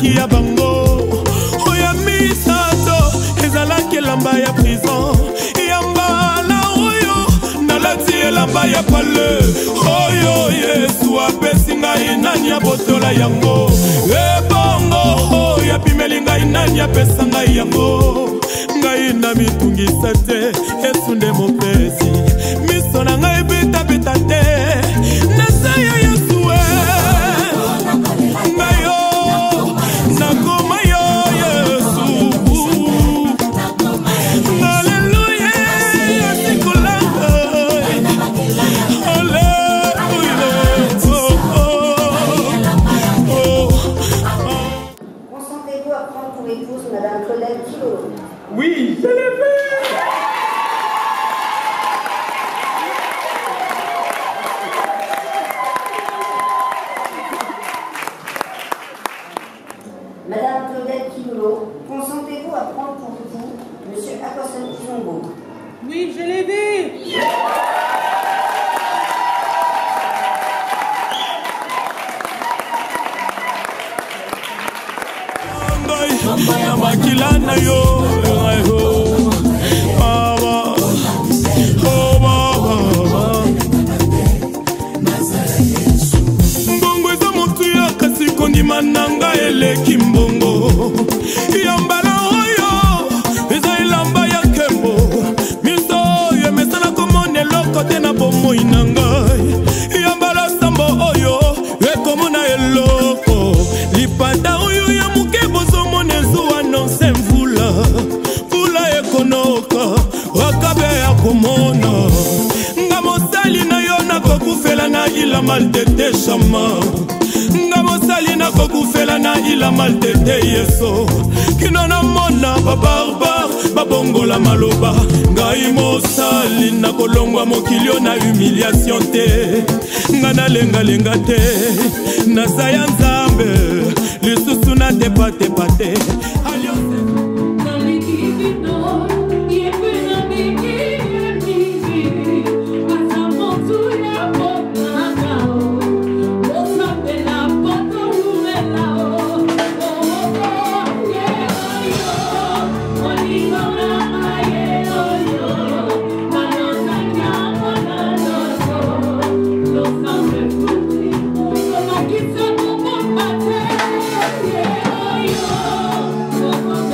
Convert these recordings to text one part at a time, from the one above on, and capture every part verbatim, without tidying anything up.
ezalaki ya bango. Oya misato ezalaki elamba ya prison. Yambala oyo nalati elamba ya pale. Oyo Yesu apesi ngai nani abotola yango. Ebongo oyo apimeli ngai nani apesa ngai yango. Ngai na mitungisa te Yesu nde mopesi. Miso na ngai beta beta te nasaya Yesu we. Ngai yo nakoma yo Yesu. Hallelujah yasikolanga. Consentez-vous à prendre pour épouse Madame Claudette Kilolo? Oui, je l'ai fait. Madame Claudette Kilolo, consentez-vous à prendre pour époux Monsieur Akwason Kizombo? Oui, je l'ai vu. Mbongo eza motu ya kasi kondima nanga eleki mbongo. Yambala oyo eza elamba ya kembo. Miso oyo emesana komona eloko te na bomoi na ngai. Yambala sambo oyo ekomona eloko. Lipanda oyo ya muke bozomona ezuwa nonse mvula. Mvula ekonoka wakabe ya komona. Nga mosali na yo nakokufela na ila maltete shama. Nga mosali nakokufela na ila maltete yeso. Kino na mona babarbar babongola maloba. Ngai mosali nakolongwa mokilio na humiliation te. Nga nalenga lenga te nasaya nzambe lisusu na tepa tepa te. Oh,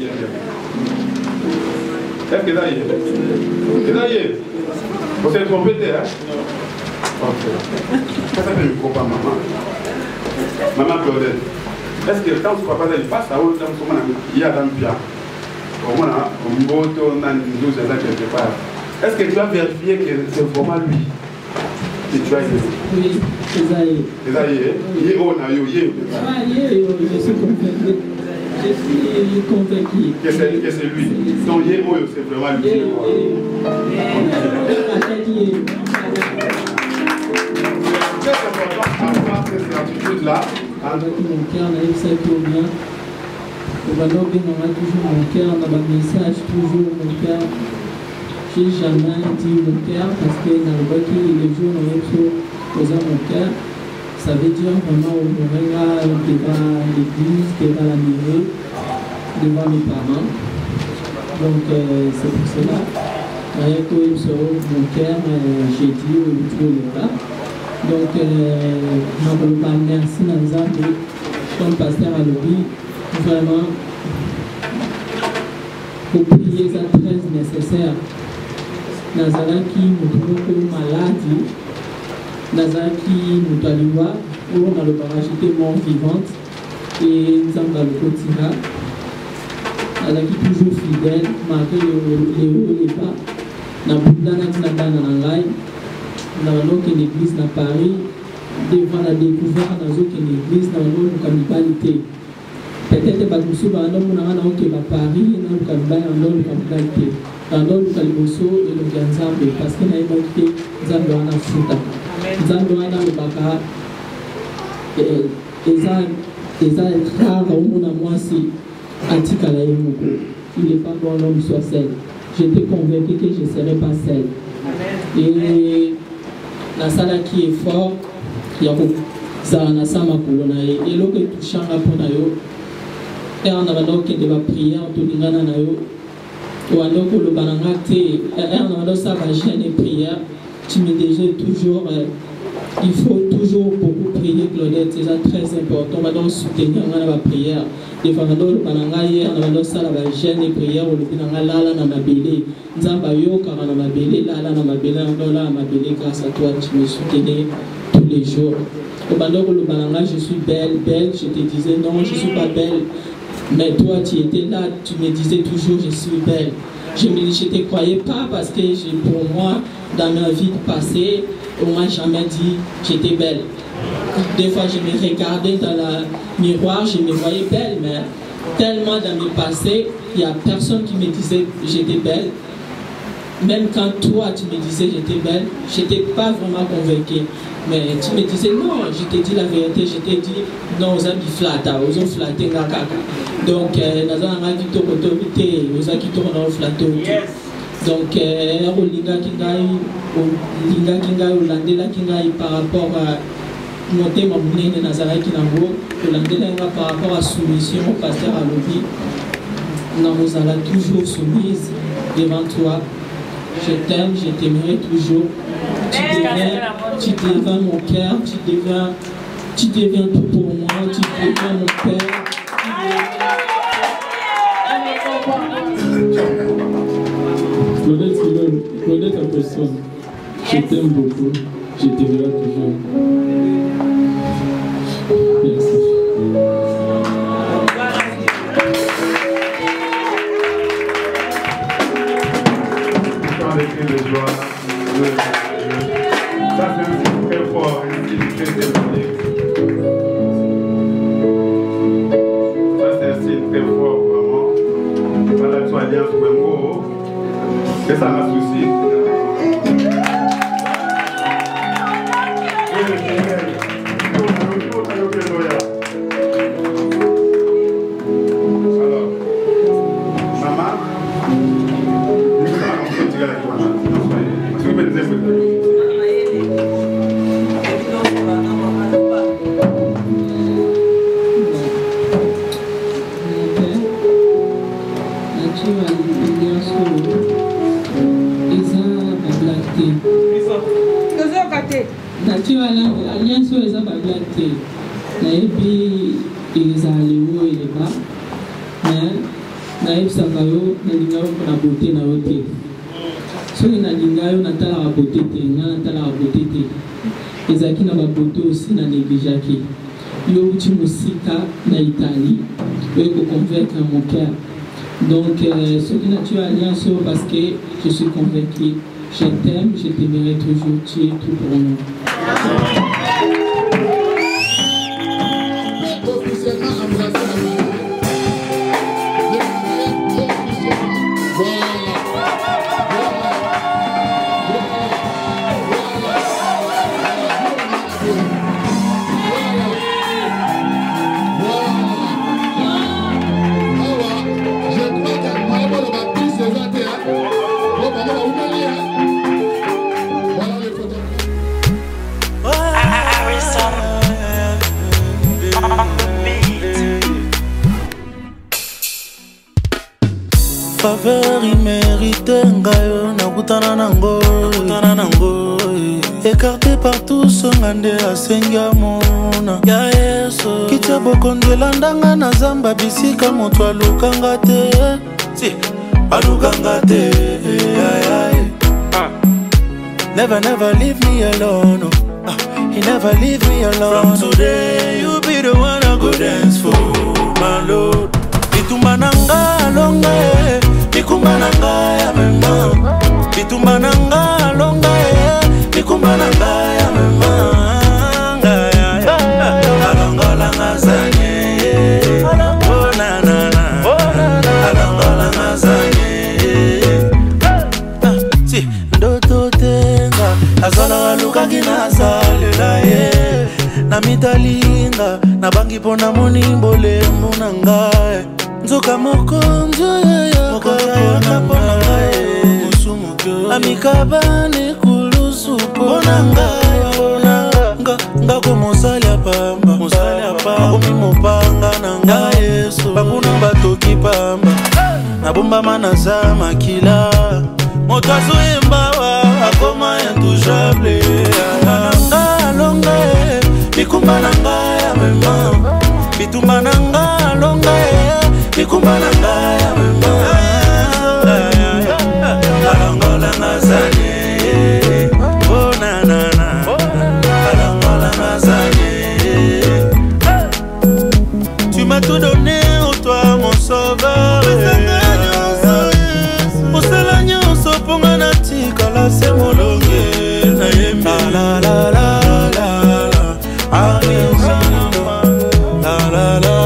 Est-ce que ça y est? Ça y est? Vous êtes trompé, hein? Ok. Ça fait le micro, pas maman. Maman Claudette. Est-ce que quand tu crois pas ça, il passe à haut, il y a dans le bien. Au moins, on vote, on a une douze là quelque part. Est-ce que tu as vérifié que c'est vraiment lui que tu as aimé? Oui, c'est ça. C'est ça, il est. Il est haut, il est. Ah, il est, je suis convaincu. Je suis convaincu. Que c'est lui. Donc, il est haut, c'est vraiment lui. C'est important d'avoir ces certitudes-là. Avec mon cœur, on a eu ça tout bien. Au ballon, on a toujours mon cœur, on a un message, toujours mon cœur. Je n'ai jamais dit mon cœur parce que dans le bas, les jours, on a posé mon cœur. Ça veut dire vraiment au Moringa, devant l'église, devant la mairie, devant mes parents. Donc, euh, c'est pour cela. Avec mon cœur, euh, j'ai dit au tout le cas. Donc, je vous remercie Nanzambe, comme pasteur à l'objet, vraiment, pour prier, c'est très nécessaire. Nazaraki, nous trouvons maladie, Nazaraki, nous doit où on a le parachute mort vivante, et nous sommes dans le quotidien. Nazaraki toujours fidèle, malgré les hauts et les bas. Nous avons dans l'église à Paris, devant la découverte dans une église, dans une cannibalité. Peut-être que nous sommes à Paris, dans une cannibalité. Dans l'autre caliboso et le Ganzambe, parce qu'il y a une autre Zambouana Futa. Zambouana le Baka, et ça, et ça est rare au monde à moi si Atikala Emoko. Il n'est pas bon l'homme soit seul. J'étais convaincu que je ne serais pas seul. Et la salle qui est forte, il y a beaucoup de sama kolona et l'eau que tu changes pour nayo. Et on a l'eau qui doit prier en tout le monde nayo. Ou alors que le banangate, et on a l'eau ça va gêner prière. Tu me disais toujours, il faut toujours beaucoup prier Claudette, c'est ça très important. On va donc soutenir la prière. Et quand on a le banangaye, on a l'eau ça va gêner prière. Ou le bananga là là na mabélé. Nzamba yo car on a mabélé là là na mabélé, on a là mabélé grâce à toi tu me soutenais tous les jours. Au bandok le bananga je suis belle, belle, je te disais non je suis pas belle. Mais toi tu étais là, tu me disais toujours je suis belle. Je ne te croyais pas parce que pour moi, dans ma vie passée, on ne m'a jamais dit j'étais belle. Des fois je me regardais dans le miroir, je me voyais belle, mais tellement dans mes passés, il n'y a personne qui me disait j'étais belle. Même quand toi tu me disais j'étais belle, je n'étais pas vraiment convaincue. Mais tu me disais non, je t'ai dit la vérité, je t'ai dit non, aux amis flatta, aux autres flattés, donc nous avons un qui tourne autorité, aux amis qui tournent flatté. Donc, au linga kingai, au linga kingai, au landela kingai par rapport à monter ma boulée de Nazareth Kinango, au landela par rapport à soumission au pasteur à l'objet, nous allons toujours soumise devant toi. Je t'aime, je t'aimerai toujours. Tu deviens, tu deviens mon cœur, tu deviens, tu deviens tout pour moi, tu deviens mon père. Claudette, Claudette en personne, je t'aime beaucoup, je t'aimerai toujours. Merci. Avec les joies, ça c'est un signe très fort, un signe très élevé. Ça c'est un signe très fort, vraiment. Voilà, tu as bien trouvé un mot. C'est ça ma souci. Alors, maman. L'alliance est la blague. Et puis, ils allaient où et les bas. Mais, nayebisaka yo nalinga yo mpona beauté na yo te soki nalinga yo natalaka beauté te nga natalaka beauté te ezalaki na babeauté aussi na négligeaki yo uti mosika na Italie oyo koconvaincre mon cœur donc euh, soki na tu alliance parce que je suis convaincu je t'aime je t'aimerai toujours tu es tout pour moi. Faveur immérité ngayo nakutana nango nakutana nango écarté par tous ngande asenga mona ya yeso kitia bokondela ndanga na zamba bisika moto alukanga te si alukanga te ay ay ah. Never never leave me alone oh. Ah, he never leave me alone from today you be the one I go dance for my lord bitumba nanga longa bikumba nanga ya mema bitumba nanga longa bikumba nanga ya mema alongola ngazanye oh na na na alongola ngazanye si ndoto tenga azala luka kinasalela ye na mitalinga na bangi pona monimbole munanga nzoka mokonzo ya amikabane kulusu ponanga ponanga ngako mosali apamba mosali apamba omi mopanga nanga yeso bakuna batoki pamba nabomba manaza makila moto azoyembawa akoma intouchable nanga longa bikumba nanga ya mema bitumba nanga longa bikumba nanga ya mema alongola ngazanye oh na na na alongola ngazanye tu m'as tout donné oh toi mon sauveur osala nyonso ponga na tikala se molonge na yembi la la la la la la la la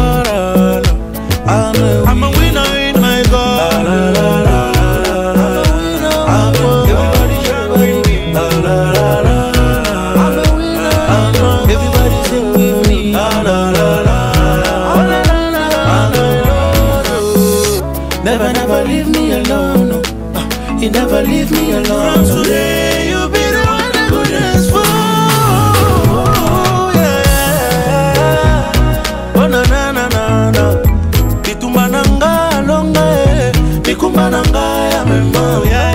I'm a winner in my God. La, la, la, la, la. I'm a winner. La, la, la, la, la. I'm a winner. I'm a everybody sing with me. La, la, la, la, la. I'm a never, never leave me alone. No. Uh, you never leave me alone. From today, you be the one I go dance for. Oh, yeah. Oh, na, na, na, na, na. Bitumba nanga longa bikumba nanga ya mema